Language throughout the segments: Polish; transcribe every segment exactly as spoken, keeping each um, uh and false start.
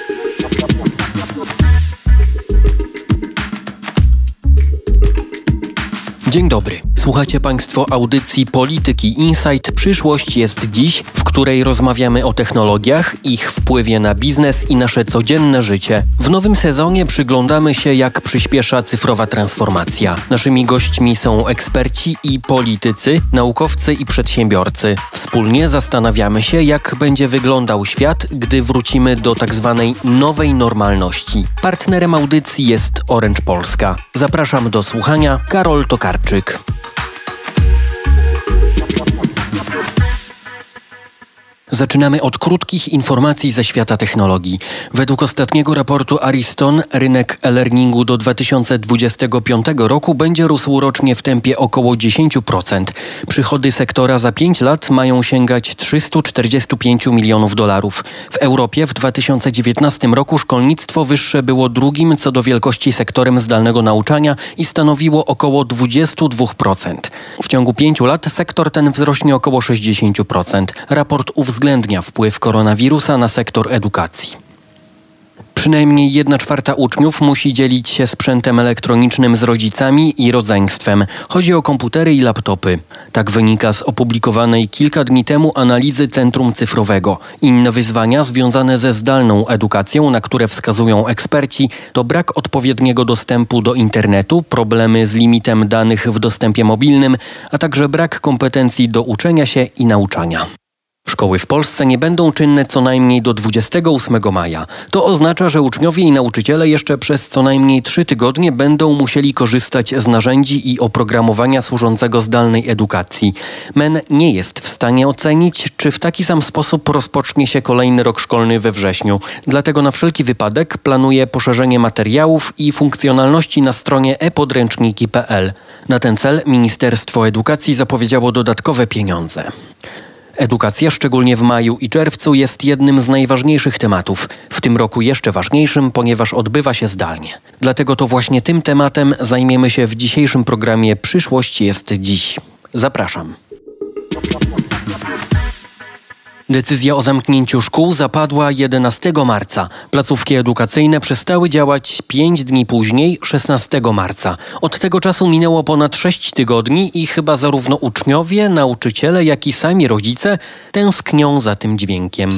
Dzień dobry. Słuchacie Państwo audycji Polityki Insight. Przyszłość jest dziś, w której rozmawiamy o technologiach, ich wpływie na biznes i nasze codzienne życie. W nowym sezonie przyglądamy się, jak przyspiesza cyfrowa transformacja. Naszymi gośćmi są eksperci i politycy, naukowcy i przedsiębiorcy. Wspólnie zastanawiamy się, jak będzie wyglądał świat, gdy wrócimy do tak zwanej nowej normalności. Partnerem audycji jest Orange Polska. Zapraszam do słuchania. Karol Tokarczyk. Zaczynamy od krótkich informacji ze świata technologii. Według ostatniego raportu Ariston rynek e-learningu do dwa tysiące dwudziestego piątego roku będzie rósł rocznie w tempie około dziesięć procent. Przychody sektora za pięć lat mają sięgać trzysta czterdzieści pięć milionów dolarów. W Europie w dwa tysiące dziewiętnastym roku szkolnictwo wyższe było drugim co do wielkości sektorem zdalnego nauczania i stanowiło około dwadzieścia dwa procent. W ciągu pięciu lat sektor ten wzrośnie około sześćdziesiąt procent. Raport uwzględnia uwzględnia wpływ koronawirusa na sektor edukacji. Przynajmniej jedna czwarta uczniów musi dzielić się sprzętem elektronicznym z rodzicami i rodzeństwem. Chodzi o komputery i laptopy. Tak wynika z opublikowanej kilka dni temu analizy Centrum Cyfrowego. Inne wyzwania związane ze zdalną edukacją, na które wskazują eksperci, to brak odpowiedniego dostępu do internetu, problemy z limitem danych w dostępie mobilnym, a także brak kompetencji do uczenia się i nauczania. Szkoły w Polsce nie będą czynne co najmniej do dwudziestego ósmego maja. To oznacza, że uczniowie i nauczyciele jeszcze przez co najmniej trzy tygodnie będą musieli korzystać z narzędzi i oprogramowania służącego zdalnej edukacji. M E N nie jest w stanie ocenić, czy w taki sam sposób rozpocznie się kolejny rok szkolny we wrześniu. Dlatego na wszelki wypadek planuje poszerzenie materiałów i funkcjonalności na stronie e podręczniki kropka p l. Na ten cel Ministerstwo Edukacji zapowiedziało dodatkowe pieniądze. Edukacja, szczególnie w maju i czerwcu, jest jednym z najważniejszych tematów. W tym roku jeszcze ważniejszym, ponieważ odbywa się zdalnie. Dlatego to właśnie tym tematem zajmiemy się w dzisiejszym programie Przyszłość jest dziś. Zapraszam. Decyzja o zamknięciu szkół zapadła jedenastego marca. Placówki edukacyjne przestały działać pięć dni później, szesnastego marca. Od tego czasu minęło ponad sześć tygodni i chyba zarówno uczniowie, nauczyciele, jak i sami rodzice tęsknią za tym dźwiękiem.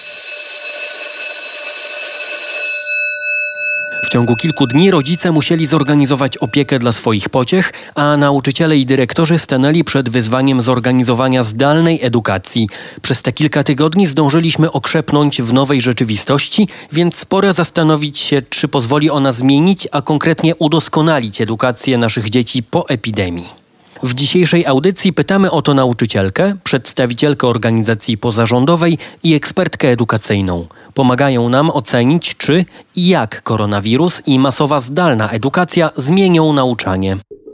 W ciągu kilku dni rodzice musieli zorganizować opiekę dla swoich pociech, a nauczyciele i dyrektorzy stanęli przed wyzwaniem zorganizowania zdalnej edukacji. Przez te kilka tygodni zdążyliśmy okrzepnąć w nowej rzeczywistości, więc pora zastanowić się, czy pozwoli ona zmienić, a konkretnie udoskonalić edukację naszych dzieci po epidemii. W dzisiejszej audycji pytamy o to nauczycielkę, przedstawicielkę organizacji pozarządowej i ekspertkę edukacyjną. Pomagają nam ocenić, czy i jak koronawirus i masowa zdalna edukacja zmienią nauczanie.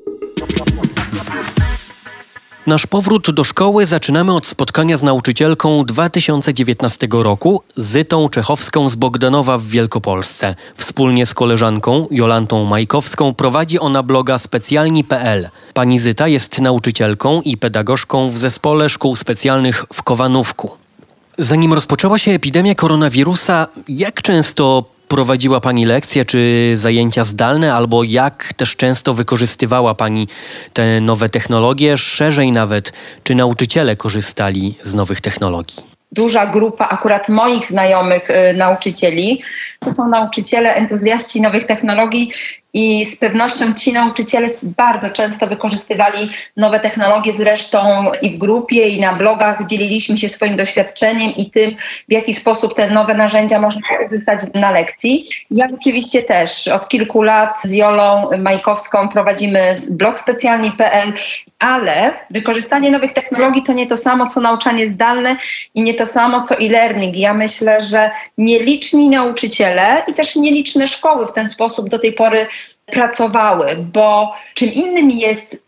Nasz powrót do szkoły zaczynamy od spotkania z nauczycielką dwa tysiące dziewiętnastego roku, Zytą Czechowską z Bogdanowa w Wielkopolsce. Wspólnie z koleżanką Jolantą Majkowską prowadzi ona bloga specjalni kropka p l. Pani Zyta jest nauczycielką i pedagogzką w Zespole Szkół Specjalnych w Kowanówku. Zanim rozpoczęła się epidemia koronawirusa, jak często prowadziła Pani lekcje czy zajęcia zdalne, albo jak też często wykorzystywała Pani te nowe technologie, szerzej nawet, czy nauczyciele korzystali z nowych technologii? Duża grupa akurat moich znajomych y, nauczycieli to są nauczyciele, entuzjaści nowych technologii i z pewnością ci nauczyciele bardzo często wykorzystywali nowe technologie, zresztą i w grupie, i na blogach dzieliliśmy się swoim doświadczeniem i tym, w jaki sposób te nowe narzędzia można korzystać na lekcji. Ja oczywiście też od kilku lat z Jolą Majkowską prowadzimy blog specjalni kropka p l, ale wykorzystanie nowych technologii to nie to samo, co nauczanie zdalne i nie to samo, co e-learning. Ja myślę, że nieliczni nauczyciele i też nieliczne szkoły w ten sposób do tej pory pracowały, bo czym innym jest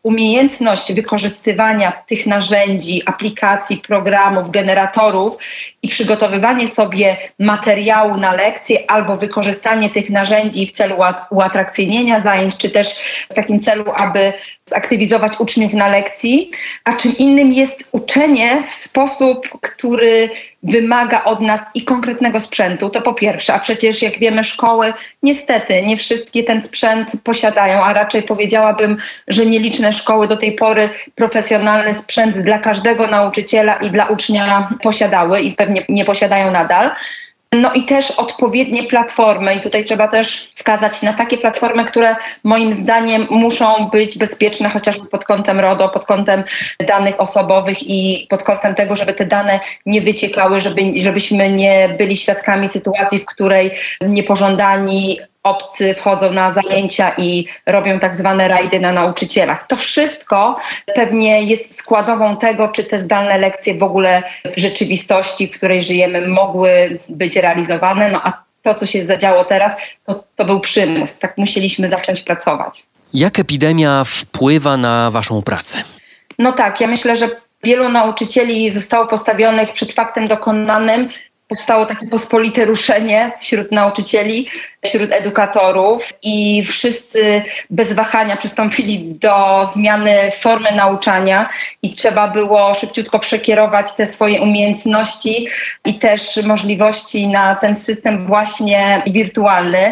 umiejętność wykorzystywania tych narzędzi, aplikacji, programów, generatorów i przygotowywanie sobie materiału na lekcje albo wykorzystanie tych narzędzi w celu uatrakcyjnienia zajęć, czy też w takim celu, aby zaktywizować uczniów na lekcji, a czym innym jest uczenie w sposób, który wymaga od nas i konkretnego sprzętu, to po pierwsze, a przecież jak wiemy szkoły niestety nie wszystkie ten sprzęt posiadają, a raczej powiedziałabym, że nieliczne szkoły do tej pory profesjonalny sprzęt dla każdego nauczyciela i dla ucznia posiadały i pewnie nie posiadają nadal. No i też odpowiednie platformy i tutaj trzeba też wskazać na takie platformy, które moim zdaniem muszą być bezpieczne chociażby pod kątem RODO, pod kątem danych osobowych i pod kątem tego, żeby te dane nie wyciekały, żeby, żebyśmy nie byli świadkami sytuacji, w której niepożądani obcy wchodzą na zajęcia i robią tak zwane rajdy na nauczycielach. To wszystko pewnie jest składową tego, czy te zdalne lekcje w ogóle w rzeczywistości, w której żyjemy, mogły być realizowane. No a to, co się zadziało teraz, to, to był przymus. Tak musieliśmy zacząć pracować. Jak epidemia wpływa na waszą pracę? No tak, ja myślę, że wielu nauczycieli zostało postawionych przed faktem dokonanym. Powstało takie pospolite ruszenie wśród nauczycieli, wśród edukatorów i wszyscy bez wahania przystąpili do zmiany formy nauczania i trzeba było szybciutko przekierować te swoje umiejętności i też możliwości na ten system właśnie wirtualny.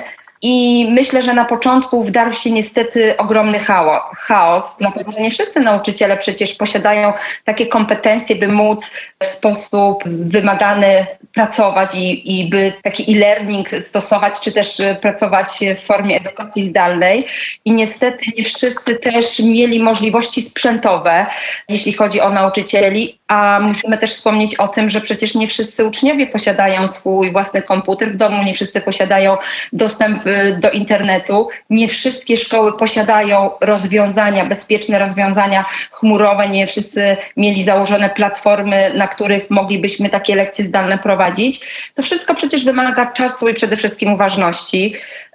I myślę, że na początku wdarł się niestety ogromny chaos, dlatego że nie wszyscy nauczyciele przecież posiadają takie kompetencje, by móc w sposób wymagany pracować i, i by taki e-learning stosować, czy też pracować w formie edukacji zdalnej. I niestety nie wszyscy też mieli możliwości sprzętowe, jeśli chodzi o nauczycieli, a musimy też wspomnieć o tym, że przecież nie wszyscy uczniowie posiadają swój własny komputer w domu, nie wszyscy posiadają dostęp do internetu, nie wszystkie szkoły posiadają rozwiązania, bezpieczne rozwiązania chmurowe, nie wszyscy mieli założone platformy, na których moglibyśmy takie lekcje zdalne prowadzić. To wszystko przecież wymaga czasu i przede wszystkim uważności.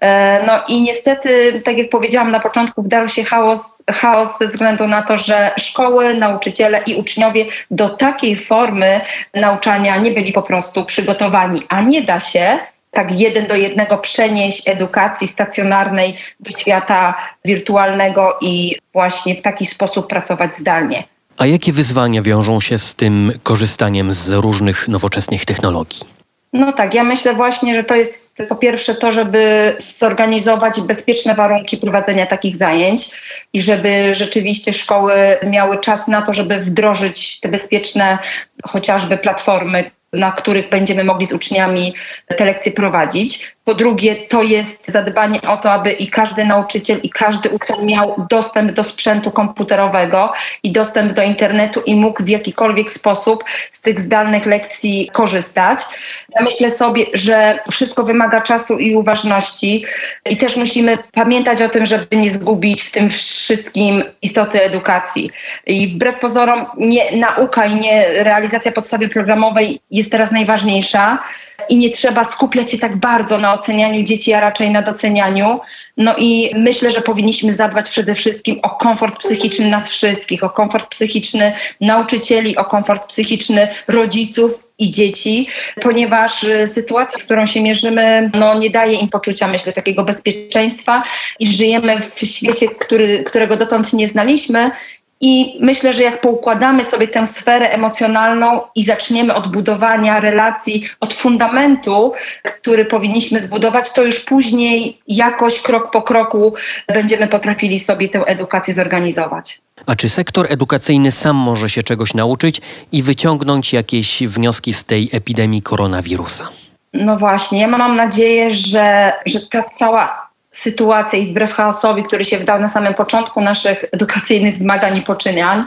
No i niestety, tak jak powiedziałam na początku, wdarł się chaos, chaos ze względu na to, że szkoły, nauczyciele i uczniowie do takiej formy nauczania nie byli po prostu przygotowani, a nie da się tak jeden do jednego przenieść edukacji stacjonarnej do świata wirtualnego i właśnie w taki sposób pracować zdalnie. A jakie wyzwania wiążą się z tym korzystaniem z różnych nowoczesnych technologii? No tak, ja myślę właśnie, że to jest po pierwsze to, żeby zorganizować bezpieczne warunki prowadzenia takich zajęć i żeby rzeczywiście szkoły miały czas na to, żeby wdrożyć te bezpieczne chociażby platformy, na których będziemy mogli z uczniami te lekcje prowadzić. Po drugie, to jest zadbanie o to, aby i każdy nauczyciel, i każdy uczeń miał dostęp do sprzętu komputerowego i dostęp do internetu i mógł w jakikolwiek sposób z tych zdalnych lekcji korzystać. Ja myślę sobie, że wszystko wymaga czasu i uważności i też musimy pamiętać o tym, żeby nie zgubić w tym wszystkim istoty edukacji. I wbrew pozorom nie nauka i nie realizacja podstawy programowej jest teraz najważniejsza i nie trzeba skupiać się tak bardzo na ocenianiu dzieci, a raczej na docenianiu. No i myślę, że powinniśmy zadbać przede wszystkim o komfort psychiczny nas wszystkich, o komfort psychiczny nauczycieli, o komfort psychiczny rodziców i dzieci, ponieważ sytuacja, z którą się mierzymy, no nie daje im poczucia, myślę, takiego bezpieczeństwa i żyjemy w świecie, który, którego dotąd nie znaliśmy. I myślę, że jak poukładamy sobie tę sferę emocjonalną i zaczniemy od budowania relacji, od fundamentu, który powinniśmy zbudować, to już później jakoś krok po kroku będziemy potrafili sobie tę edukację zorganizować. A czy sektor edukacyjny sam może się czegoś nauczyć i wyciągnąć jakieś wnioski z tej epidemii koronawirusa? No właśnie, ja mam nadzieję, że, że ta cała sytuacja i wbrew chaosowi, który się wdał na samym początku naszych edukacyjnych zmagań i poczynań,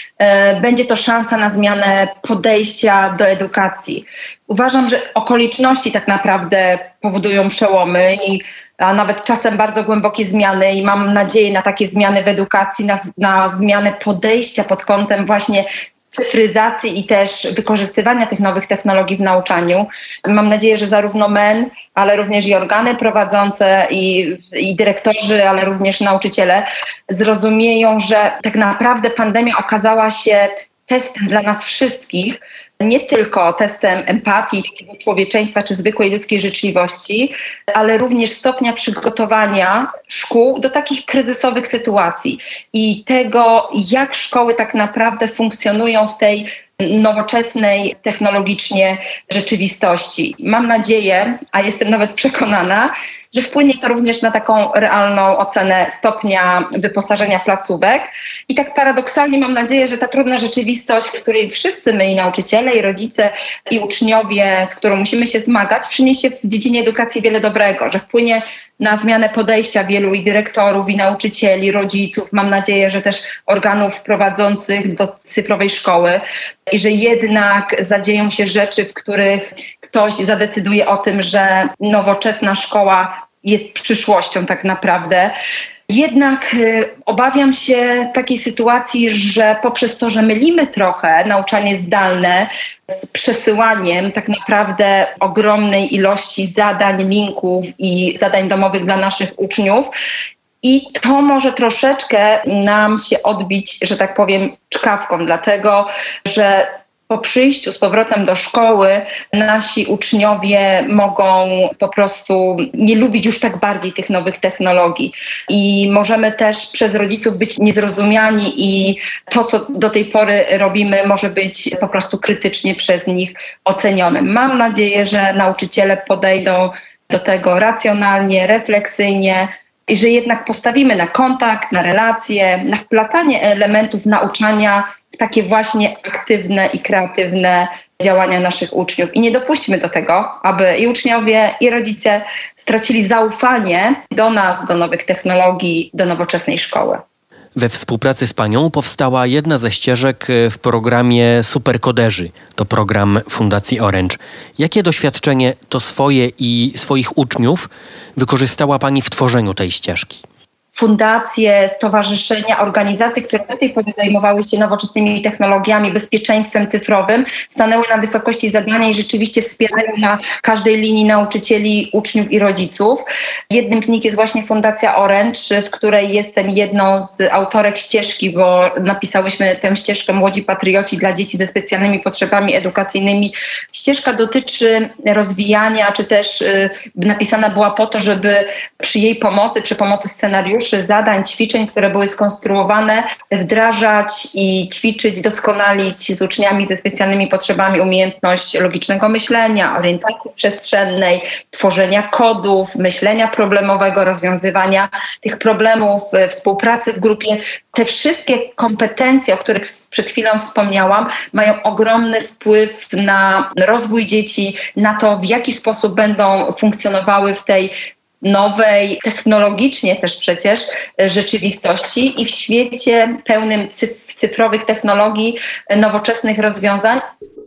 e, będzie to szansa na zmianę podejścia do edukacji. Uważam, że okoliczności tak naprawdę powodują przełomy i a nawet czasem bardzo głębokie zmiany i mam nadzieję na takie zmiany w edukacji, na, na zmianę podejścia pod kątem właśnie cyfryzacji i też wykorzystywania tych nowych technologii w nauczaniu. Mam nadzieję, że zarówno M E N, ale również i organy prowadzące i, i dyrektorzy, ale również nauczyciele zrozumieją, że tak naprawdę pandemia okazała się testem dla nas wszystkich, nie tylko testem empatii, takiego człowieczeństwa czy zwykłej ludzkiej życzliwości, ale również stopnia przygotowania szkół do takich kryzysowych sytuacji i tego, jak szkoły tak naprawdę funkcjonują w tej nowoczesnej technologicznie rzeczywistości. Mam nadzieję, a jestem nawet przekonana, że wpłynie to również na taką realną ocenę stopnia wyposażenia placówek. I tak paradoksalnie mam nadzieję, że ta trudna rzeczywistość, w której wszyscy my, i nauczyciele, i rodzice, i uczniowie, z którą musimy się zmagać, przyniesie w dziedzinie edukacji wiele dobrego, że wpłynie na zmianę podejścia wielu i dyrektorów, i nauczycieli, rodziców, mam nadzieję, że też organów prowadzących do cyfrowej szkoły i że jednak zadzieją się rzeczy, w których ktoś zadecyduje o tym, że nowoczesna szkoła jest przyszłością tak naprawdę. Jednak y, obawiam się takiej sytuacji, że poprzez to, że mylimy trochę nauczanie zdalne z przesyłaniem tak naprawdę ogromnej ilości zadań, linków i zadań domowych dla naszych uczniów, i to może troszeczkę nam się odbić, że tak powiem, czkawką, dlatego że po przyjściu z powrotem do szkoły nasi uczniowie mogą po prostu nie lubić już tak bardziej tych nowych technologii i możemy też przez rodziców być niezrozumiani i to, co do tej pory robimy, może być po prostu krytycznie przez nich ocenione. Mam nadzieję, że nauczyciele podejdą do tego racjonalnie, refleksyjnie i że jednak postawimy na kontakt, na relacje, na wplatanie elementów nauczania w takie właśnie aktywne i kreatywne działania naszych uczniów. I nie dopuśćmy do tego, aby i uczniowie, i rodzice stracili zaufanie do nas, do nowych technologii, do nowoczesnej szkoły. We współpracy z Panią powstała jedna ze ścieżek w programie Superkoderzy. To program Fundacji Orange. Jakie doświadczenie to swoje i swoich uczniów wykorzystała Pani w tworzeniu tej ścieżki? Fundacje, stowarzyszenia, organizacje, które do tej pory zajmowały się nowoczesnymi technologiami, bezpieczeństwem cyfrowym, stanęły na wysokości zadania i rzeczywiście wspierają na każdej linii nauczycieli, uczniów i rodziców. Jednym z nich jest właśnie Fundacja Orange, w której jestem jedną z autorek ścieżki, bo napisałyśmy tę ścieżkę Młodzi Patrioci dla dzieci ze specjalnymi potrzebami edukacyjnymi. Ścieżka dotyczy rozwijania, czy też y, napisana była po to, żeby przy jej pomocy, przy pomocy scenariuszy, zadań, ćwiczeń, które były skonstruowane, wdrażać i ćwiczyć, doskonalić z uczniami ze specjalnymi potrzebami umiejętność logicznego myślenia, orientacji przestrzennej, tworzenia kodów, myślenia problemowego, rozwiązywania tych problemów, współpracy w grupie. Te wszystkie kompetencje, o których przed chwilą wspomniałam, mają ogromny wpływ na rozwój dzieci, na to, w jaki sposób będą funkcjonowały w tej nowej, technologicznie też przecież, rzeczywistości i w świecie pełnym cyf- cyfrowych technologii, nowoczesnych rozwiązań.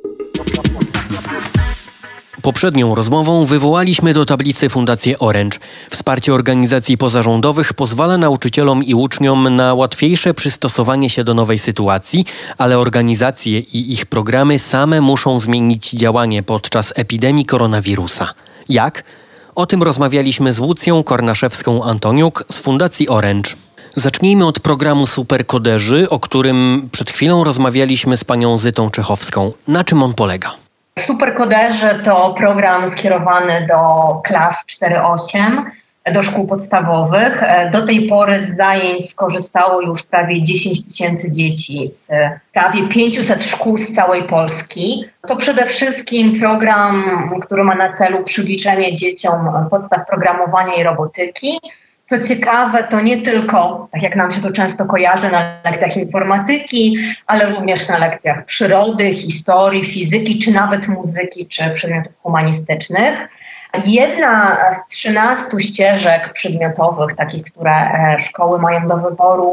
Poprzednią rozmową wywołaliśmy do tablicy Fundację Orange. Wsparcie organizacji pozarządowych pozwala nauczycielom i uczniom na łatwiejsze przystosowanie się do nowej sytuacji, ale organizacje i ich programy same muszą zmienić działanie podczas epidemii koronawirusa. Jak? O tym rozmawialiśmy z Łucją Kornaszewską-Antoniuk z Fundacji Orange. Zacznijmy od programu Superkoderzy, o którym przed chwilą rozmawialiśmy z panią Zytą Czechowską. Na czym on polega? Superkoderzy to program skierowany do klas cztery osiem, do szkół podstawowych. Do tej pory z zajęć skorzystało już prawie dziesięć tysięcy dzieci z prawie pięciuset szkół z całej Polski. To przede wszystkim program, który ma na celu przybliżenie dzieciom podstaw programowania i robotyki. Co ciekawe, to nie tylko, tak jak nam się to często kojarzy, na lekcjach informatyki, ale również na lekcjach przyrody, historii, fizyki, czy nawet muzyki, czy przedmiotów humanistycznych. Jedna z trzynastu ścieżek przedmiotowych, takich, które szkoły mają do wyboru,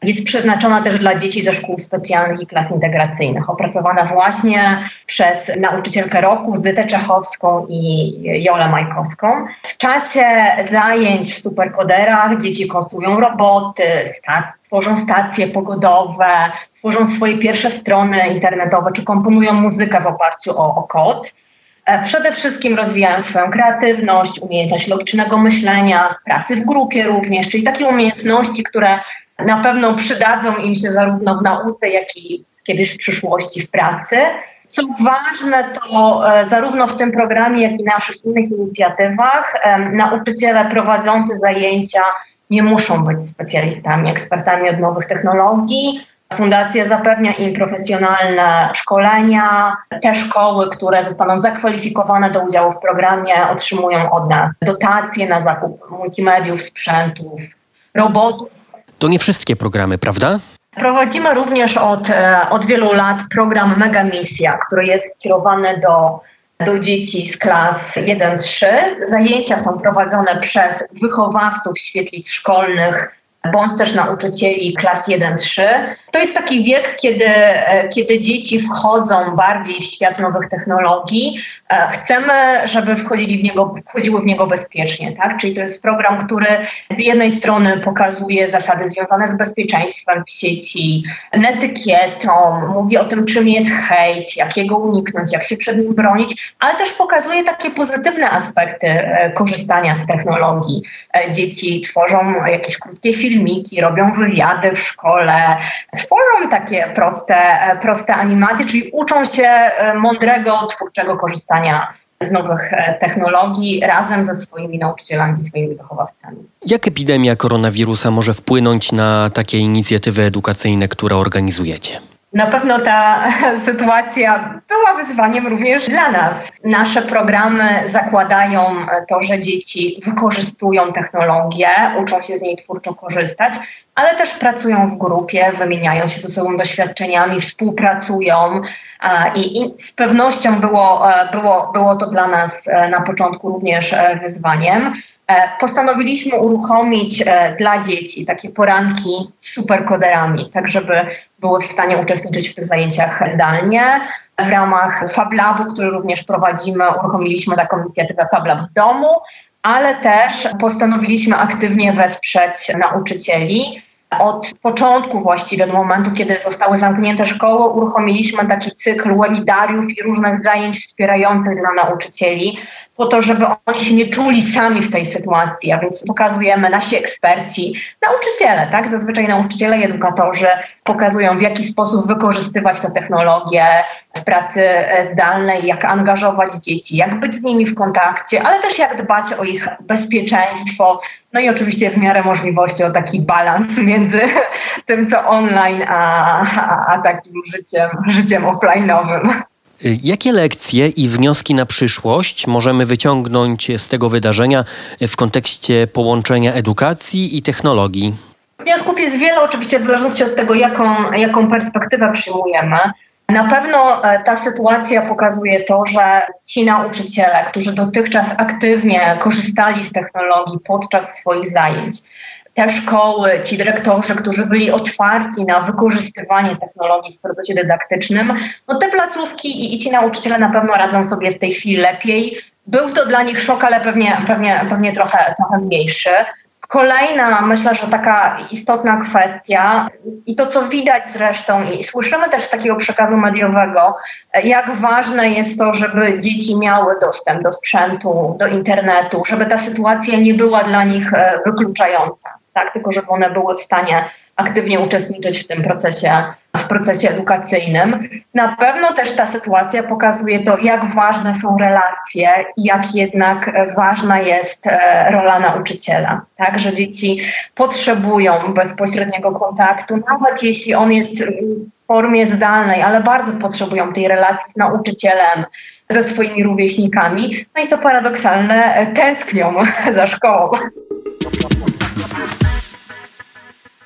jest przeznaczona też dla dzieci ze szkół specjalnych i klas integracyjnych. Opracowana właśnie przez nauczycielkę roku Zytę Czechowską i Jolę Majkowską. W czasie zajęć w superkoderach dzieci konstruują roboty, stac- tworzą stacje pogodowe, tworzą swoje pierwsze strony internetowe, czy komponują muzykę w oparciu o, o kod. Przede wszystkim rozwijają swoją kreatywność, umiejętność logicznego myślenia, pracy w grupie również, czyli takie umiejętności, które na pewno przydadzą im się zarówno w nauce, jak i kiedyś w przyszłości w pracy. Co ważne, to zarówno w tym programie, jak i naszych innych inicjatywach nauczyciele prowadzący zajęcia nie muszą być specjalistami, ekspertami od nowych technologii. Fundacja zapewnia im profesjonalne szkolenia. Te szkoły, które zostaną zakwalifikowane do udziału w programie, otrzymują od nas dotacje na zakup multimediów, sprzętów, robotów. To nie wszystkie programy, prawda? Prowadzimy również od, od wielu lat program Mega Misja, który jest skierowany do, do dzieci z klas jeden trzy. Zajęcia są prowadzone przez wychowawców świetlic szkolnych bądź też nauczycieli klas jeden trzy. To jest taki wiek, kiedy, kiedy dzieci wchodzą bardziej w świat nowych technologii. Chcemy, żeby wchodzili w niego, wchodziły w niego bezpiecznie, tak? Czyli to jest program, który z jednej strony pokazuje zasady związane z bezpieczeństwem w sieci, etykietą, mówi o tym, czym jest hejt, jak jego uniknąć, jak się przed nim bronić, ale też pokazuje takie pozytywne aspekty korzystania z technologii. Dzieci tworzą jakieś krótkie filmiki, robią wywiady w szkole, tworzą takie proste, proste animacje, czyli uczą się mądrego, twórczego korzystania z nowych technologii razem ze swoimi nauczycielami, swoimi wychowawcami. Jak epidemia koronawirusa może wpłynąć na takie inicjatywy edukacyjne, które organizujecie? Na pewno ta sytuacja była wyzwaniem również dla nas. Nasze programy zakładają to, że dzieci wykorzystują technologię, uczą się z niej twórczo korzystać, ale też pracują w grupie, wymieniają się ze sobą doświadczeniami, współpracują i, i z pewnością było, było, było to dla nas na początku również wyzwaniem. Postanowiliśmy uruchomić dla dzieci takie poranki z superkoderami, tak żeby były w stanie uczestniczyć w tych zajęciach zdalnie. W ramach FabLabu, który również prowadzimy, uruchomiliśmy taką inicjatywę FabLab w domu, ale też postanowiliśmy aktywnie wesprzeć nauczycieli. Od początku właściwie, do momentu, kiedy zostały zamknięte szkoły, uruchomiliśmy taki cykl webinariów i różnych zajęć wspierających dla nauczycieli, po to, żeby oni się nie czuli sami w tej sytuacji, a więc pokazujemy nasi eksperci, nauczyciele, tak? Zazwyczaj nauczyciele i edukatorzy pokazują, w jaki sposób wykorzystywać tę technologię w pracy zdalnej, jak angażować dzieci, jak być z nimi w kontakcie, ale też jak dbać o ich bezpieczeństwo, no i oczywiście w miarę możliwości o taki balans między tym, co online, a, a, a takim życiem, życiem offline'owym. Jakie lekcje i wnioski na przyszłość możemy wyciągnąć z tego wydarzenia w kontekście połączenia edukacji i technologii? Wniosków jest wiele, oczywiście w zależności od tego, jaką, jaką perspektywę przyjmujemy. Na pewno ta sytuacja pokazuje to, że ci nauczyciele, którzy dotychczas aktywnie korzystali z technologii podczas swoich zajęć, te szkoły, ci dyrektorzy, którzy byli otwarci na wykorzystywanie technologii w procesie dydaktycznym, no te placówki i, i ci nauczyciele na pewno radzą sobie w tej chwili lepiej. Był to dla nich szok, ale pewnie, pewnie, pewnie trochę, trochę mniejszy. Kolejna, myślę, że taka istotna kwestia i to, co widać zresztą i słyszymy też z takiego przekazu mediowego, jak ważne jest to, żeby dzieci miały dostęp do sprzętu, do internetu, żeby ta sytuacja nie była dla nich wykluczająca, tak? Tylko żeby one były w stanie aktywnie uczestniczyć w tym procesie, w procesie edukacyjnym. Na pewno też ta sytuacja pokazuje to, jak ważne są relacje i jak jednak ważna jest rola nauczyciela. Tak, że dzieci potrzebują bezpośredniego kontaktu, nawet jeśli on jest w formie zdalnej, ale bardzo potrzebują tej relacji z nauczycielem, ze swoimi rówieśnikami. No i co paradoksalne, tęsknią za szkołą.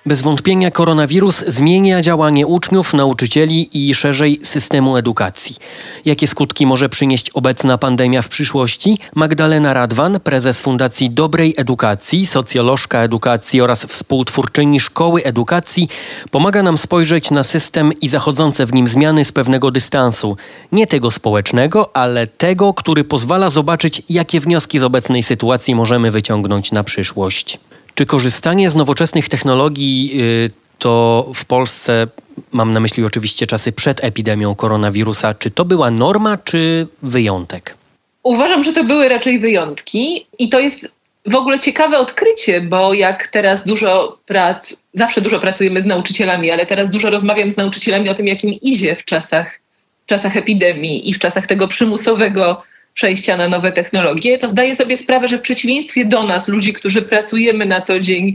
Bez wątpienia koronawirus zmienia działanie uczniów, nauczycieli i szerzej systemu edukacji. Jakie skutki może przynieść obecna pandemia w przyszłości? Magdalena Radwan, prezes Fundacji Dobrej Edukacji, socjolożka edukacji oraz współtwórczyni Szkoły Edukacji, pomaga nam spojrzeć na system i zachodzące w nim zmiany z pewnego dystansu. Nie tego społecznego, ale tego, który pozwala zobaczyć, jakie wnioski z obecnej sytuacji możemy wyciągnąć na przyszłość. Czy korzystanie z nowoczesnych technologii yy, to w Polsce, mam na myśli oczywiście czasy przed epidemią koronawirusa, czy to była norma, czy wyjątek? Uważam, że to były raczej wyjątki i to jest w ogóle ciekawe odkrycie, bo jak teraz dużo prac, zawsze dużo pracujemy z nauczycielami, ale teraz dużo rozmawiam z nauczycielami o tym, jak im idzie w czasach, w czasach epidemii i w czasach tego przymusowego przejścia na nowe technologie, to zdaję sobie sprawę, że w przeciwieństwie do nas, ludzi, którzy pracujemy na co dzień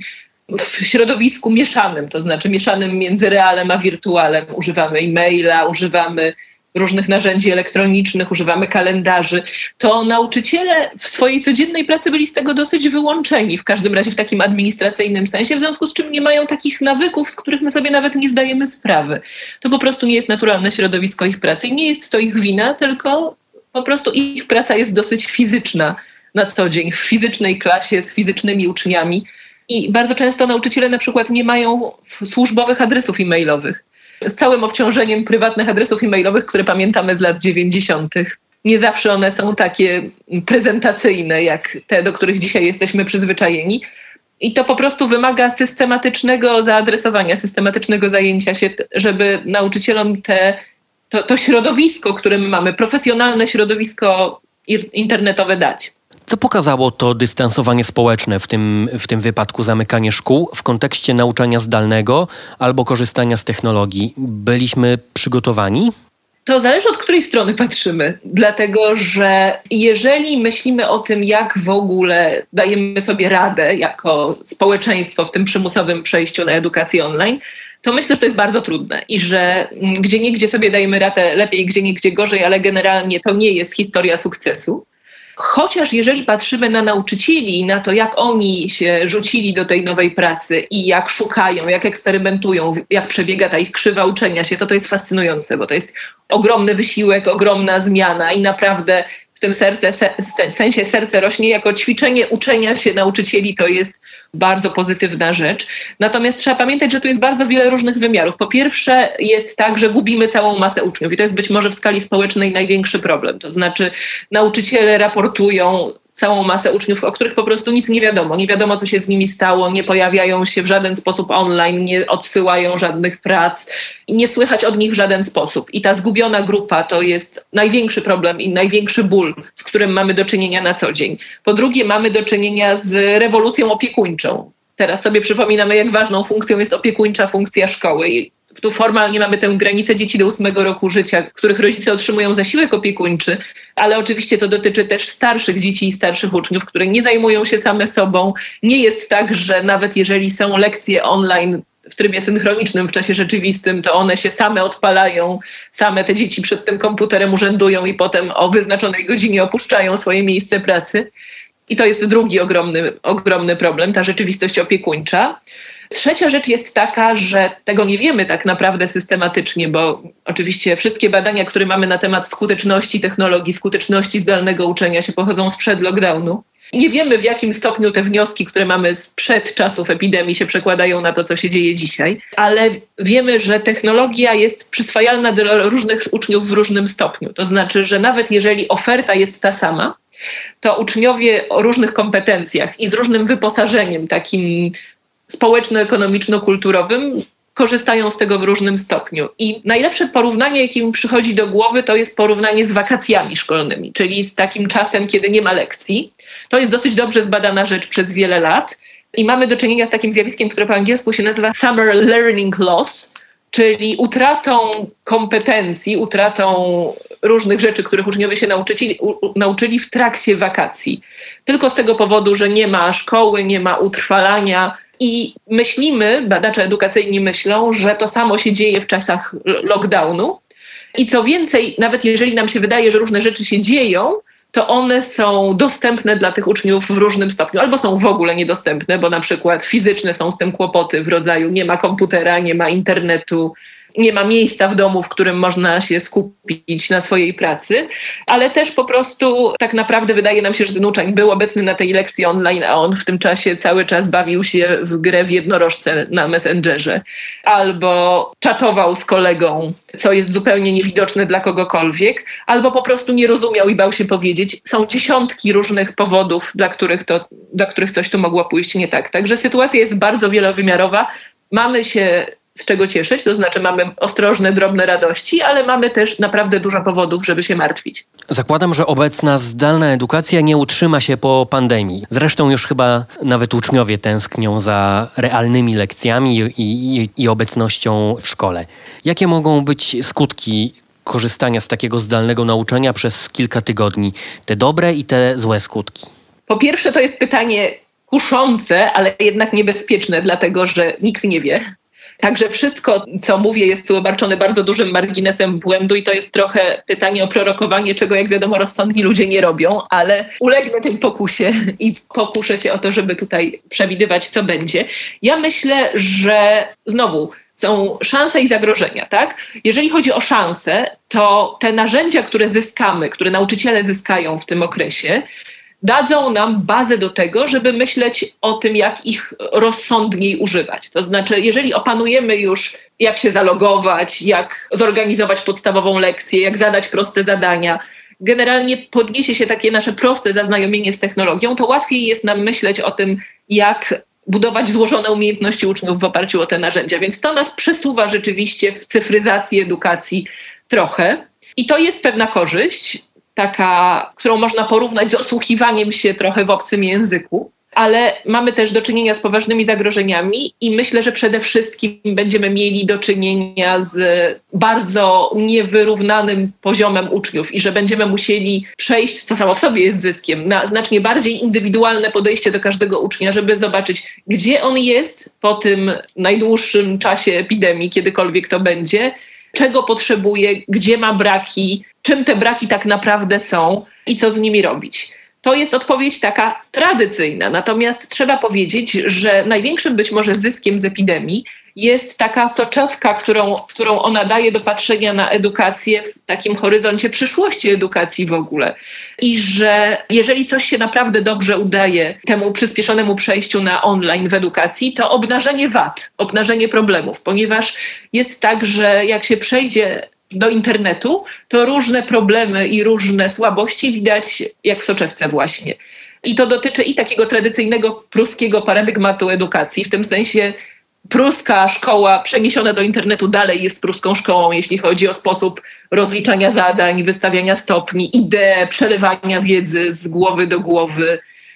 w środowisku mieszanym, to znaczy mieszanym między realem a wirtualem, używamy e-maila, używamy różnych narzędzi elektronicznych, używamy kalendarzy, to nauczyciele w swojej codziennej pracy byli z tego dosyć wyłączeni, w każdym razie w takim administracyjnym sensie, w związku z czym nie mają takich nawyków, z których my sobie nawet nie zdajemy sprawy. To po prostu nie jest naturalne środowisko ich pracy i nie jest to ich wina, tylko po prostu ich praca jest dosyć fizyczna na co dzień, w fizycznej klasie, z fizycznymi uczniami i bardzo często nauczyciele na przykład nie mają służbowych adresów e-mailowych. Z całym obciążeniem prywatnych adresów e-mailowych, które pamiętamy z lat dziewięćdziesiątych. Nie zawsze one są takie prezentacyjne jak te, do których dzisiaj jesteśmy przyzwyczajeni. I to po prostu wymaga systematycznego zaadresowania, systematycznego zajęcia się, żeby nauczycielom te To, to środowisko, które my mamy, profesjonalne środowisko internetowe dać. Co pokazało to dystansowanie społeczne, w tym, w tym wypadku zamykanie szkół, w kontekście nauczania zdalnego albo korzystania z technologii? Byliśmy przygotowani? To zależy, od której strony patrzymy. Dlatego, że jeżeli myślimy o tym, jak w ogóle dajemy sobie radę jako społeczeństwo w tym przymusowym przejściu na edukację online, to myślę, że to jest bardzo trudne i że gdzieniegdzie sobie dajemy radę lepiej, gdzieniegdzie gorzej, ale generalnie to nie jest historia sukcesu. Chociaż jeżeli patrzymy na nauczycieli i na to, jak oni się rzucili do tej nowej pracy i jak szukają, jak eksperymentują, jak przebiega ta ich krzywa uczenia się, to to jest fascynujące, bo to jest ogromny wysiłek, ogromna zmiana i naprawdę w tym serce, se, sensie serce rośnie jako ćwiczenie uczenia się nauczycieli, to jest bardzo pozytywna rzecz. Natomiast trzeba pamiętać, że tu jest bardzo wiele różnych wymiarów. Po pierwsze jest tak, że gubimy całą masę uczniów i to jest być może w skali społecznej największy problem. To znaczy nauczyciele raportują całą masę uczniów, o których po prostu nic nie wiadomo. Nie wiadomo, co się z nimi stało, nie pojawiają się w żaden sposób online, nie odsyłają żadnych prac i nie słychać od nich w żaden sposób. I ta zgubiona grupa to jest największy problem i największy ból, z którym mamy do czynienia na co dzień. Po drugie, mamy do czynienia z rewolucją opiekuńczą. Teraz sobie przypominamy, jak ważną funkcją jest opiekuńcza funkcja szkoły. I tu formalnie mamy tę granicę dzieci do ósmego roku życia, których rodzice otrzymują zasiłek opiekuńczy, ale oczywiście to dotyczy też starszych dzieci i starszych uczniów, które nie zajmują się same sobą. Nie jest tak, że nawet jeżeli są lekcje online w trybie synchronicznym w czasie rzeczywistym, to one się same odpalają, same te dzieci przed tym komputerem urzędują i potem o wyznaczonej godzinie opuszczają swoje miejsce pracy. I to jest drugi ogromny, ogromny problem, ta rzeczywistość opiekuńcza. Trzecia rzecz jest taka, że tego nie wiemy tak naprawdę systematycznie, bo oczywiście wszystkie badania, które mamy na temat skuteczności technologii, skuteczności zdalnego uczenia się pochodzą sprzed lockdownu. Nie wiemy, w jakim stopniu te wnioski, które mamy sprzed czasów epidemii, się przekładają na to, co się dzieje dzisiaj, ale wiemy, że technologia jest przyswajalna do różnych uczniów w różnym stopniu. To znaczy, że nawet jeżeli oferta jest ta sama, to uczniowie o różnych kompetencjach i z różnym wyposażeniem takim społeczno-ekonomiczno-kulturowym korzystają z tego w różnym stopniu. I najlepsze porównanie, jakie mi przychodzi do głowy, to jest porównanie z wakacjami szkolnymi, czyli z takim czasem, kiedy nie ma lekcji. To jest dosyć dobrze zbadana rzecz przez wiele lat i mamy do czynienia z takim zjawiskiem, które po angielsku się nazywa summer learning loss, czyli utratą kompetencji, utratą różnych rzeczy, których uczniowie się nauczyli, u, nauczyli w trakcie wakacji. Tylko z tego powodu, że nie ma szkoły, nie ma utrwalania. I myślimy, badacze edukacyjni myślą, że to samo się dzieje w czasach lockdownu. I co więcej, nawet jeżeli nam się wydaje, że różne rzeczy się dzieją, to one są dostępne dla tych uczniów w różnym stopniu. Albo są w ogóle niedostępne, bo na przykład fizyczne są z tym kłopoty w rodzaju nie ma komputera, nie ma internetu, nie ma miejsca w domu, w którym można się skupić na swojej pracy, ale też po prostu tak naprawdę wydaje nam się, że ten uczeń był obecny na tej lekcji online, a on w tym czasie cały czas bawił się w grę w jednorożce na Messengerze albo czatował z kolegą, co jest zupełnie niewidoczne dla kogokolwiek, albo po prostu nie rozumiał i bał się powiedzieć. Są dziesiątki różnych powodów, dla których, to, dla których coś tu mogło pójść nie tak. Także sytuacja jest bardzo wielowymiarowa. Mamy się z czego cieszyć, to znaczy mamy ostrożne, drobne radości, ale mamy też naprawdę dużo powodów, żeby się martwić. Zakładam, że obecna zdalna edukacja nie utrzyma się po pandemii. Zresztą już chyba nawet uczniowie tęsknią za realnymi lekcjami i, i, i obecnością w szkole. Jakie mogą być skutki korzystania z takiego zdalnego nauczania przez kilka tygodni? Te dobre i te złe skutki. Po pierwsze, to jest pytanie kuszące, ale jednak niebezpieczne, dlatego że nikt nie wie. Także wszystko, co mówię, jest tu obarczone bardzo dużym marginesem błędu i to jest trochę pytanie o prorokowanie, czego, jak wiadomo, rozsądni ludzie nie robią, ale ulegnę tej pokusie i pokuszę się o to, żeby tutaj przewidywać, co będzie. Ja myślę, że znowu są szanse i zagrożenia, tak? Jeżeli chodzi o szanse, to te narzędzia, które zyskamy, które nauczyciele zyskają w tym okresie, dadzą nam bazę do tego, żeby myśleć o tym, jak ich rozsądniej używać. To znaczy, jeżeli opanujemy już, jak się zalogować, jak zorganizować podstawową lekcję, jak zadać proste zadania, generalnie podniesie się takie nasze proste zaznajomienie z technologią, to łatwiej jest nam myśleć o tym, jak budować złożone umiejętności uczniów w oparciu o te narzędzia. Więc to nas przesuwa rzeczywiście w cyfryzacji edukacji trochę. I to jest pewna korzyść, taka, którą można porównać z osłuchiwaniem się trochę w obcym języku, ale mamy też do czynienia z poważnymi zagrożeniami i myślę, że przede wszystkim będziemy mieli do czynienia z bardzo niewyrównanym poziomem uczniów i że będziemy musieli przejść, co samo w sobie jest zyskiem, na znacznie bardziej indywidualne podejście do każdego ucznia, żeby zobaczyć, gdzie on jest po tym najdłuższym czasie epidemii, kiedykolwiek to będzie, czego potrzebuje, gdzie ma braki, czym te braki tak naprawdę są i co z nimi robić. To jest odpowiedź taka tradycyjna, natomiast trzeba powiedzieć, że największym być może zyskiem z epidemii jest taka soczewka, którą, którą ona daje do patrzenia na edukację w takim horyzoncie przyszłości edukacji w ogóle. I że jeżeli coś się naprawdę dobrze udaje temu przyspieszonemu przejściu na online w edukacji, to obnażenie wad, obnażenie problemów, ponieważ jest tak, że jak się przejdzie do internetu, to różne problemy i różne słabości widać jak w soczewce właśnie. I to dotyczy i takiego tradycyjnego pruskiego paradygmatu edukacji, w tym sensie pruska szkoła przeniesiona do internetu dalej jest pruską szkołą, jeśli chodzi o sposób rozliczania zadań, wystawiania stopni, ideę przelewania wiedzy z głowy do głowy.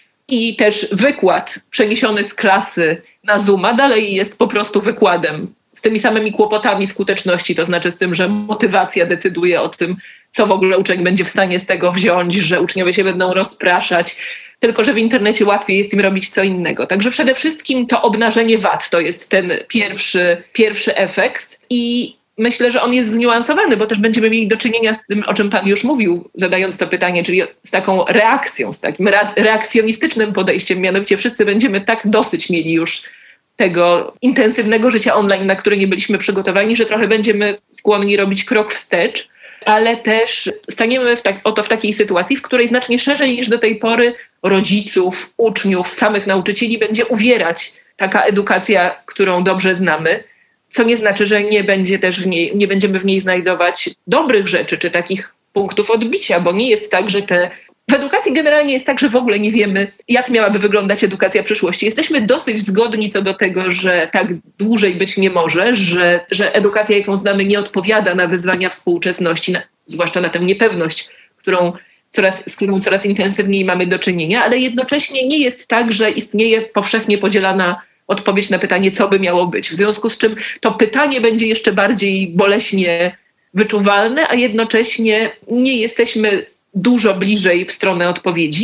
I też wykład przeniesiony z klasy na Zooma dalej jest po prostu wykładem z tymi samymi kłopotami skuteczności, to znaczy z tym, że motywacja decyduje o tym, co w ogóle uczeń będzie w stanie z tego wziąć, że uczniowie się będą rozpraszać, tylko że w internecie łatwiej jest im robić co innego. Także przede wszystkim to obnażenie wad to jest ten pierwszy, pierwszy efekt i myślę, że on jest zniuansowany, bo też będziemy mieli do czynienia z tym, o czym pan już mówił, zadając to pytanie, czyli z taką reakcją, z takim reakcjonistycznym podejściem, mianowicie wszyscy będziemy tak dosyć mieli już tego intensywnego życia online, na które nie byliśmy przygotowani, że trochę będziemy skłonni robić krok wstecz, ale też staniemy w tak, oto w takiej sytuacji, w której znacznie szerzej niż do tej pory rodziców, uczniów, samych nauczycieli będzie uwierać taka edukacja, którą dobrze znamy, co nie znaczy, że nie będzie też w niej, nie będziemy w niej znajdować dobrych rzeczy, czy takich punktów odbicia, bo nie jest tak, że te W edukacji generalnie jest tak, że w ogóle nie wiemy, jak miałaby wyglądać edukacja przyszłości. Jesteśmy dosyć zgodni co do tego, że tak dłużej być nie może, że, że edukacja, jaką znamy, nie odpowiada na wyzwania współczesności, na, zwłaszcza na tę niepewność, którą coraz, z którą coraz intensywniej mamy do czynienia, ale jednocześnie nie jest tak, że istnieje powszechnie podzielana odpowiedź na pytanie, co by miało być. W związku z czym to pytanie będzie jeszcze bardziej boleśnie wyczuwalne, a jednocześnie nie jesteśmy dużo bliżej w stronę odpowiedzi,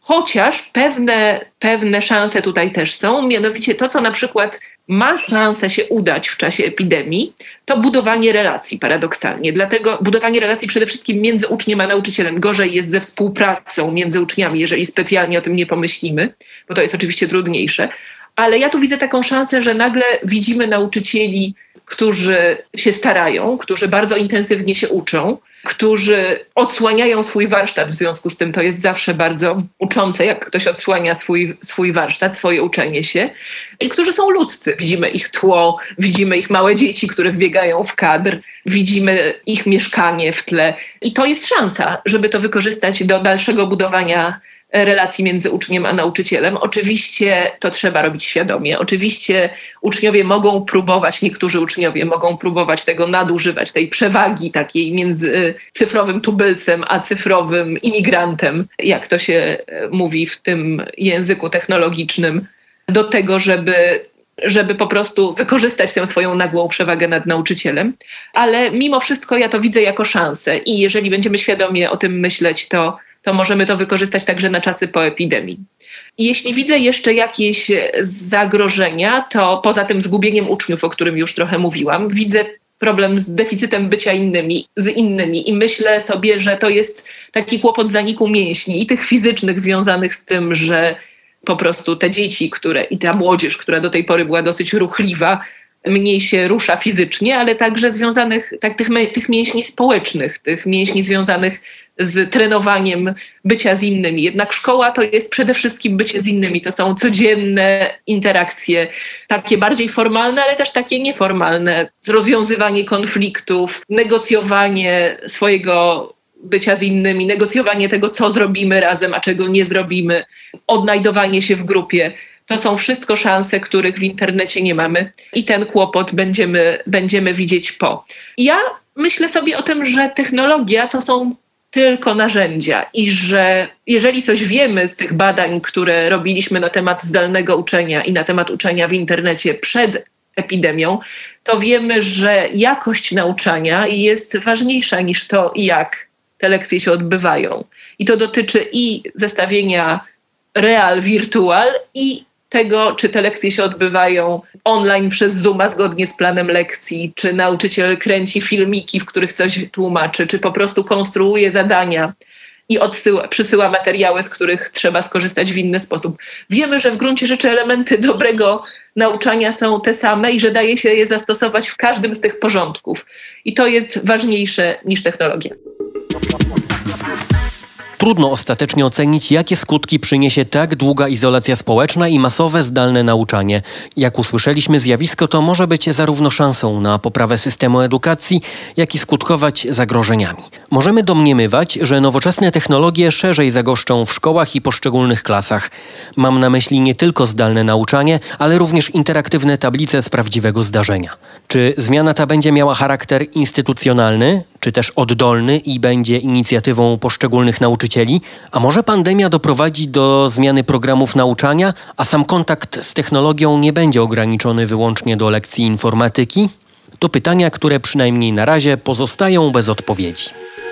Chociaż pewne, pewne szanse tutaj też są, mianowicie to, co na przykład ma szansę się udać w czasie epidemii, to budowanie relacji paradoksalnie. Dlatego budowanie relacji przede wszystkim między uczniem a nauczycielem. Gorzej jest ze współpracą między uczniami, jeżeli specjalnie o tym nie pomyślimy, bo to jest oczywiście trudniejsze. Ale ja tu widzę taką szansę, że nagle widzimy nauczycieli, którzy się starają, którzy bardzo intensywnie się uczą, którzy odsłaniają swój warsztat, w związku z tym to jest zawsze bardzo uczące, jak ktoś odsłania swój, swój warsztat, swoje uczenie się, i którzy są ludzcy. Widzimy ich tło, widzimy ich małe dzieci, które wbiegają w kadr, widzimy ich mieszkanie w tle i to jest szansa, żeby to wykorzystać do dalszego budowania relacji między uczniem a nauczycielem. Oczywiście to trzeba robić świadomie. Oczywiście uczniowie mogą próbować, niektórzy uczniowie mogą próbować tego nadużywać, tej przewagi takiej między cyfrowym tubylcem a cyfrowym imigrantem, jak to się mówi w tym języku technologicznym, do tego, żeby żeby po prostu wykorzystać tę swoją nagłą przewagę nad nauczycielem. Ale mimo wszystko ja to widzę jako szansę i jeżeli będziemy świadomie o tym myśleć, to to możemy to wykorzystać także na czasy po epidemii. I jeśli widzę jeszcze jakieś zagrożenia, to poza tym zgubieniem uczniów, o którym już trochę mówiłam, widzę problem z deficytem bycia innymi, z innymi i myślę sobie, że to jest taki kłopot zaniku mięśni i tych fizycznych związanych z tym, że po prostu te dzieci, które i ta młodzież, która do tej pory była dosyć ruchliwa, mniej się rusza fizycznie, ale także związanych, tak, tych, tych mięśni społecznych, tych mięśni związanych z trenowaniem bycia z innymi. Jednak szkoła to jest przede wszystkim bycie z innymi. To są codzienne interakcje, takie bardziej formalne, ale też takie nieformalne. Rozwiązywanie konfliktów, negocjowanie swojego bycia z innymi, negocjowanie tego, co zrobimy razem, a czego nie zrobimy, odnajdowanie się w grupie. To są wszystko szanse, których w internecie nie mamy i ten kłopot będziemy, będziemy widzieć po. Ja myślę sobie o tym, że technologia to są tylko narzędzia i że jeżeli coś wiemy z tych badań, które robiliśmy na temat zdalnego uczenia i na temat uczenia w internecie przed epidemią, to wiemy, że jakość nauczania jest ważniejsza niż to, jak te lekcje się odbywają. I to dotyczy i zestawienia real-wirtual i tego, czy te lekcje się odbywają online przez Zooma zgodnie z planem lekcji, czy nauczyciel kręci filmiki, w których coś tłumaczy, czy po prostu konstruuje zadania i odsyła, przysyła materiały, z których trzeba skorzystać w inny sposób. Wiemy, że w gruncie rzeczy elementy dobrego nauczania są te same i że daje się je zastosować w każdym z tych porządków. I to jest ważniejsze niż technologia. Trudno ostatecznie ocenić, jakie skutki przyniesie tak długa izolacja społeczna i masowe zdalne nauczanie. Jak usłyszeliśmy, zjawisko to może być zarówno szansą na poprawę systemu edukacji, jak i skutkować zagrożeniami. Możemy domniemywać, że nowoczesne technologie szerzej zagoszczą w szkołach i poszczególnych klasach. Mam na myśli nie tylko zdalne nauczanie, ale również interaktywne tablice z prawdziwego zdarzenia. Czy zmiana ta będzie miała charakter instytucjonalny, czy też oddolny i będzie inicjatywą poszczególnych nauczycieli? A może pandemia doprowadzi do zmiany programów nauczania, a sam kontakt z technologią nie będzie ograniczony wyłącznie do lekcji informatyki? To pytania, które przynajmniej na razie pozostają bez odpowiedzi.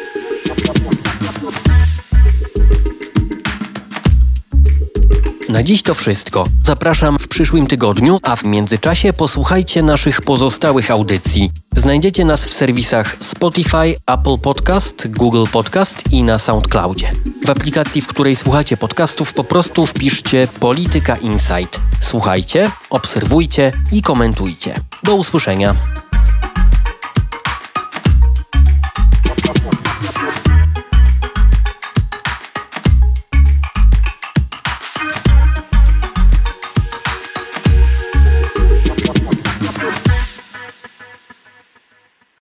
Na dziś to wszystko. Zapraszam w przyszłym tygodniu, a w międzyczasie posłuchajcie naszych pozostałych audycji. Znajdziecie nas w serwisach Spotify, Apple Podcast, Google Podcast i na SoundCloudzie. W aplikacji, w której słuchacie podcastów, po prostu wpiszcie Polityka Insight. Słuchajcie, obserwujcie i komentujcie. Do usłyszenia.